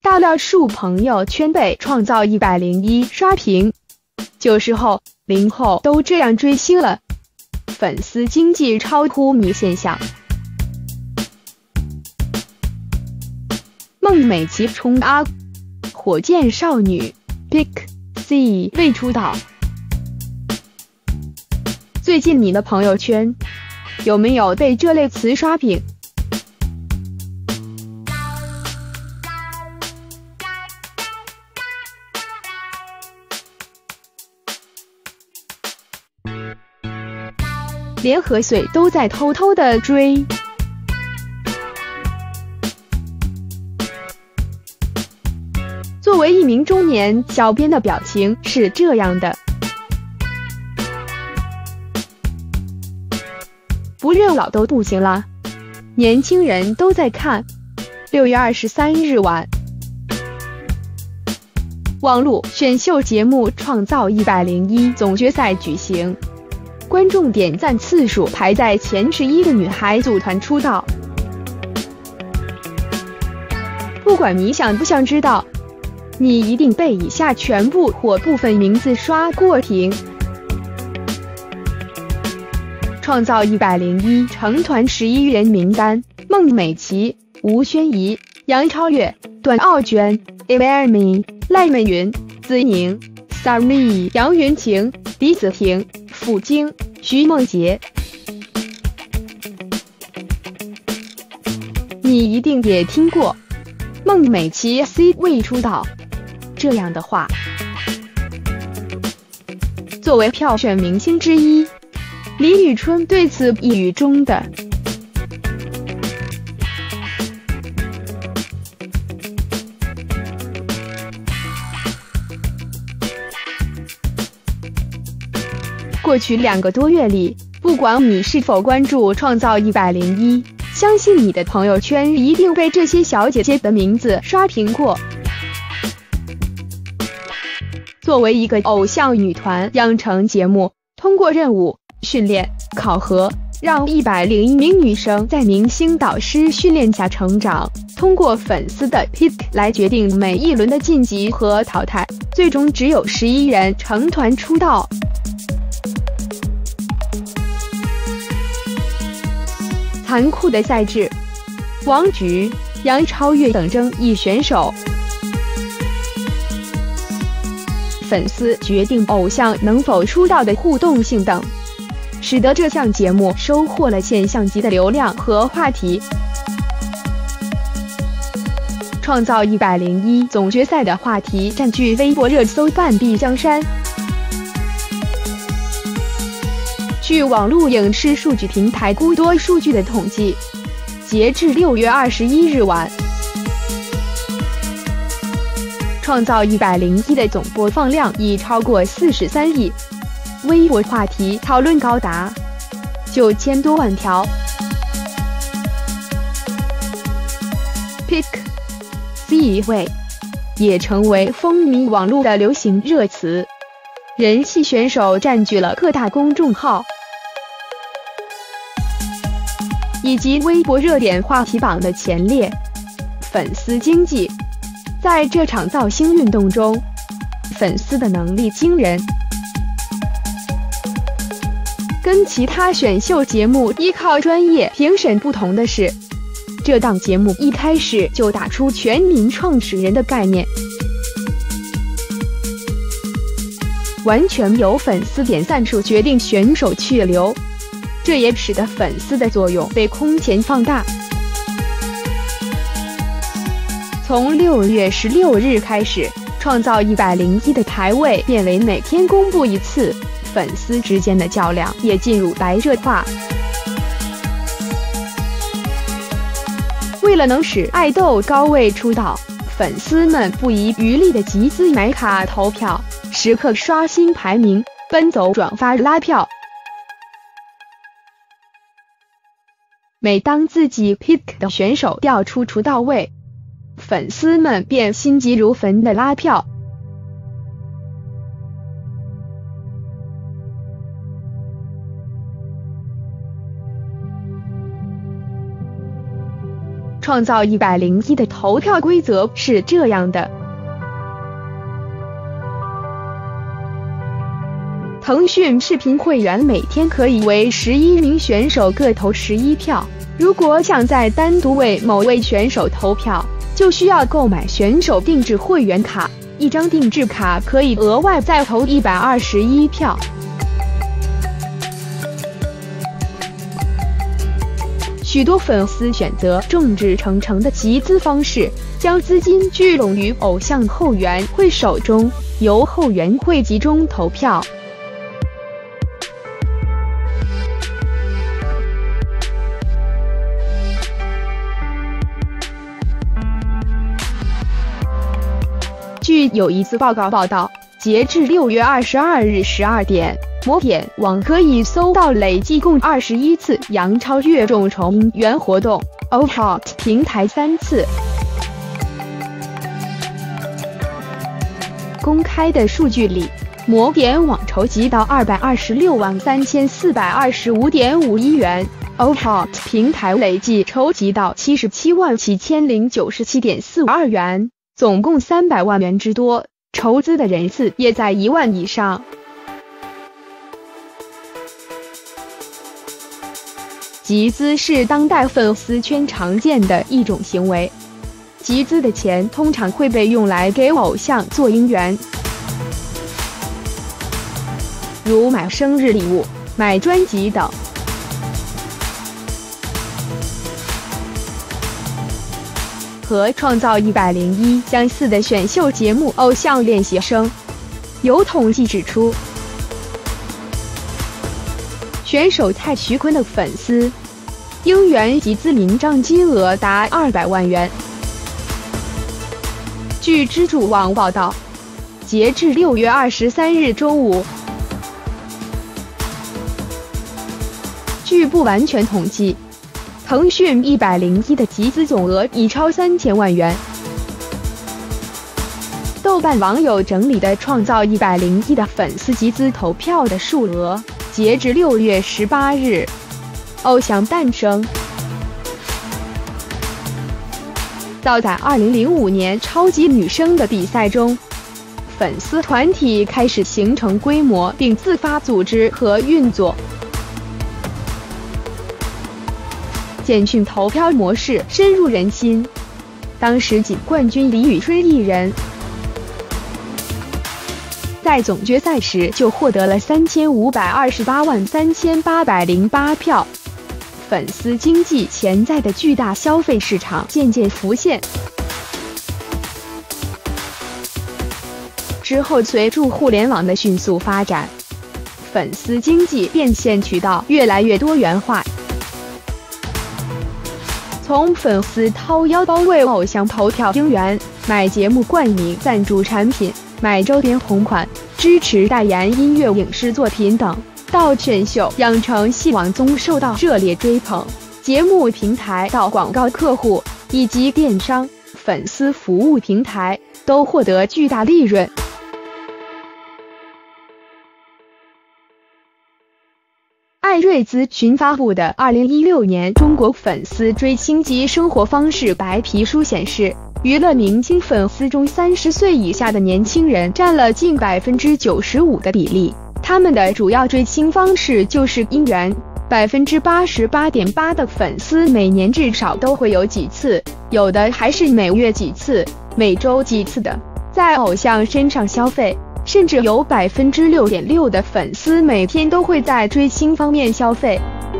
大多数朋友圈被创造101刷屏。90后、0后都这样追星了，粉丝经济超乎迷现象。孟美岐冲阿，火箭少女 Pick C 未出道。最近你的朋友圈有没有被这类词刷屏？连何穗都在偷偷的追。作为一名中年小编的表情是这样的：不认老都不行了，年轻人都在看。6月23日晚，网络选秀节目《创造101》总决赛举行，观众点赞次数排在前11的女孩组团出道。不管你想不想知道，你一定被以下全部或部分名字刷过屏。创造101成团11人名单：孟美岐、吴宣仪、杨超越、段奥娟、Amy、赖美云、子宁、Sarmi、杨云晴、李子婷、傅菁、徐梦洁。你一定也听过孟美岐 C 未出道这样的话。作为票选明星之一，李宇春对此一语中的。过去2个多月里，不管你是否关注创造101，相信你的朋友圈一定被这些小姐姐的名字刷屏过。作为一个偶像女团养成节目，通过任务、训练、考核，让101名女生在明星导师训练下成长，通过粉丝的 pick 来决定每一轮的晋级和淘汰，最终只有11人成团出道。残酷的赛制，王菊、杨超越等争议选手，粉丝决定偶像能否出道的互动性等，使得这项节目收获了现象级的流量和话题。创造101总决赛的话题占据微博热搜半壁江山。据网络影视数据平台估多数据的统计，截至6月21日晚，创造101的总播放量已超过43亿，微博话题讨论高达9000多万条。Pick C 位也成为风靡网络的流行热词，人气选手占据了各大公众号以及微博热点话题榜的前列。粉丝经济，在这场造星运动中，粉丝的能力惊人。跟其他选秀节目依靠专业评审不同的是，这档节目一开始就打出全民创始人的概念，完全由粉丝点赞数决定选手去留，这也使得粉丝的作用被空前放大。从6月16日开始，创造101的排位变为每天公布一次，粉丝之间的较量也进入白热化。为了能使爱豆高位出道，粉丝们不遗余力地集资买卡投票，时刻刷新排名，奔走转发拉票。每当自己 pick 的选手调出出道位，粉丝们便心急如焚地拉票。 创造101的投票规则是这样的：腾讯视频会员每天可以为11名选手各投11票，如果想再单独为某位选手投票，就需要购买选手定制会员卡，一张定制卡可以额外再投121票。许多粉丝选择众志成城的集资方式，将资金聚拢于偶像后援会手中，由后援会集中投票。据有一次报道，截至6月22日12点，某点网可以搜到累计共21次杨超越众筹应援活动 ，OHOT 平台3次。公开的数据里，某点网筹集到2263425.51元 ，OHOT 平台累计筹集到777097.42元。总共300万元之多，筹资的人次也在1万以上。集资是当代粉丝圈常见的一种行为，集资的钱通常会被用来给偶像做应援，如买生日礼物、买专辑等。和创造101相似的选秀节目《偶像练习生》，有统计指出，选手蔡徐坤的粉丝应援集资明账金额达200万元。据支柱网报道，截至6月23日中午，据不完全统计，腾讯101的集资总额已超3000万元。豆瓣网友整理的创造101的粉丝集资投票的数额，截至6月18日，偶像诞生。早在2005年超级女声的比赛中，粉丝团体开始形成规模并自发组织和运作。简讯投票模式深入人心，当时仅冠军李宇春一人，在总决赛时就获得了35283808票。粉丝经济潜在的巨大消费市场渐渐浮现。之后，随着互联网的迅速发展，粉丝经济变现渠道越来越多元化。从粉丝掏腰包为偶像投票应援、买节目冠名赞助产品、买周边红款、支持代言音乐影视作品等，到选秀、养成系网综受到热烈追捧，节目平台到广告客户以及电商、粉丝服务平台都获得巨大利润。艾瑞咨询发布的2016年中国粉丝追星及生活方式白皮书显示，娱乐明星粉丝中30岁以下的年轻人占了近95%的比例，他们的主要追星方式就是应援。88.8%的粉丝每年至少都会有几次，有的还是每月几次、每周几次的在偶像身上消费。甚至有6.6%的粉丝每天都会在追星方面消费。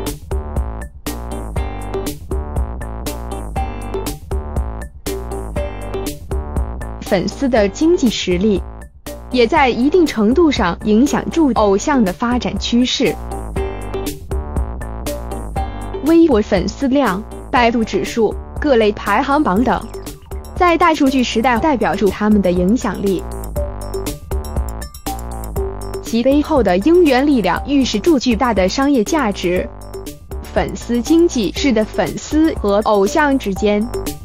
粉丝的经济实力也在一定程度上影响住偶像的发展趋势。微博粉丝量、百度指数、各类排行榜等，在大数据时代代表住他们的影响力。其背后的应援力量预示住巨大的商业价值。粉丝经济使得粉丝和偶像之间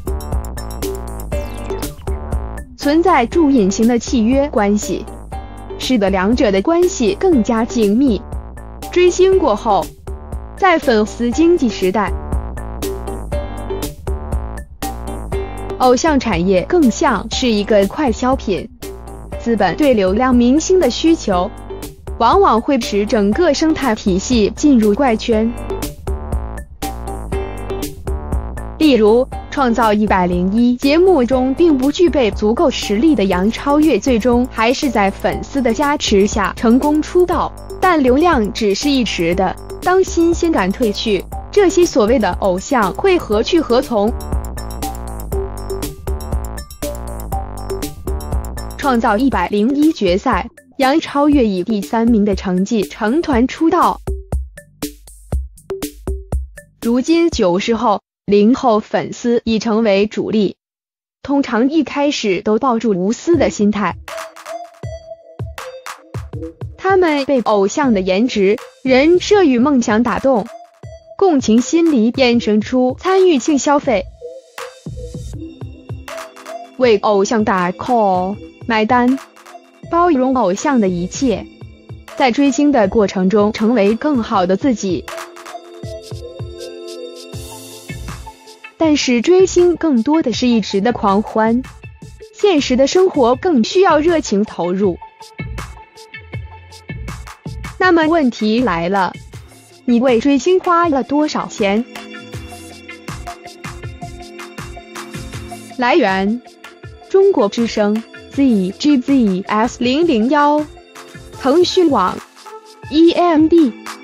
存在住隐形的契约关系，使得两者的关系更加紧密。追星过后，在粉丝经济时代， 偶像产业更像是一个快消品，资本对流量明星的需求，往往会使整个生态体系进入怪圈。例如，创造101节目中并不具备足够实力的杨超越，最终还是在粉丝的加持下成功出道，但流量只是一时的，当新鲜感褪去，这些所谓的偶像会何去何从？创造101决赛，杨超越以第3名的成绩成团出道。如今90后、0后粉丝已成为主力，通常一开始都抱住无私的心态，他们被偶像的颜值、人设与梦想打动，共情心理衍生出参与性消费，为偶像打 call 买单，包容偶像的一切，在追星的过程中成为更好的自己。但是追星更多的是一时的狂欢，现实的生活更需要热情投入。那么问题来了，你为追星花了多少钱？来源：中国之声 ZGZS001，腾讯网 EMB。